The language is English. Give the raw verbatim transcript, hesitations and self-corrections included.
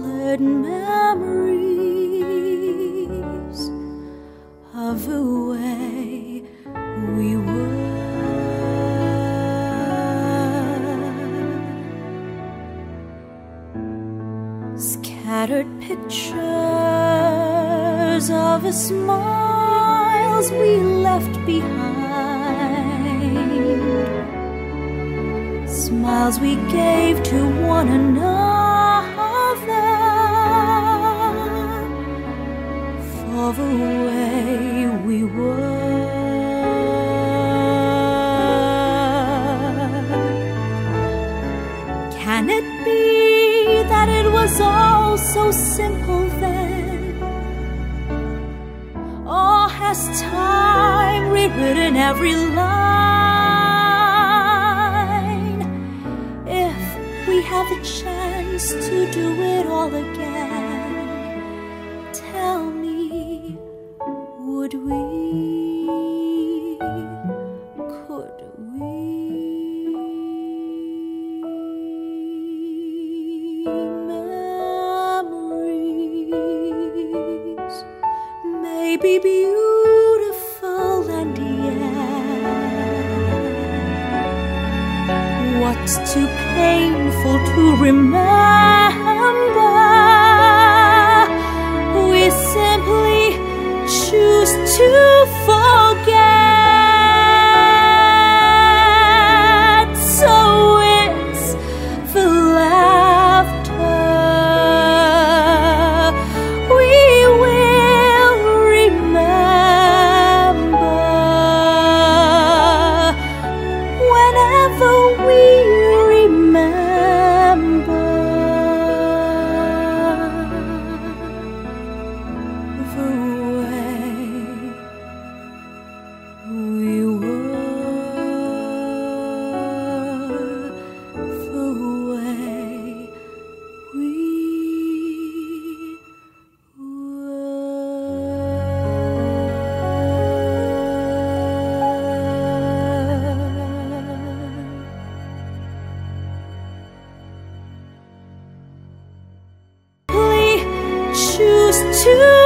colored memories of the way we were. Scattered pictures of the smiles we left behind, smiles we gave to one another for the way we were. Can it be that it was all so simple then? Or has time rewritten every line? If we had the chance to do it all again, tell me, would we? Could we? Memories may be beautiful and yet what's too painful to remember, we simply choose to forget. So it's the laughter we will remember whenever we remember the way we were, the way we were. Choose to